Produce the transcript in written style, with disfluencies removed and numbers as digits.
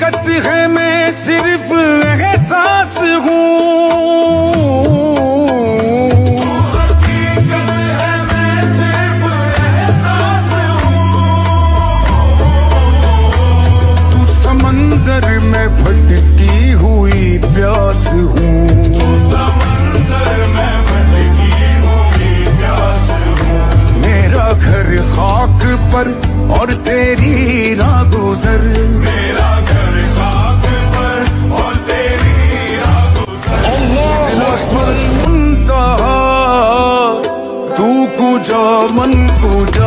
हकीकत है मैं सिर्फ एहसास हूँ। हकीकत है मैं सिर्फ एहसास हूँ। तू समंदर में भटकी हुई प्यास हूँ। समंदर में भटकी हुई प्यास हूँ। मेरा घर खाक पर और तेरी रागुज़र। मेरा घर खाक पर और तेरी रागुज़र। अल्लाहु अकबर। मुंतहा तू कुजा मन कुजा।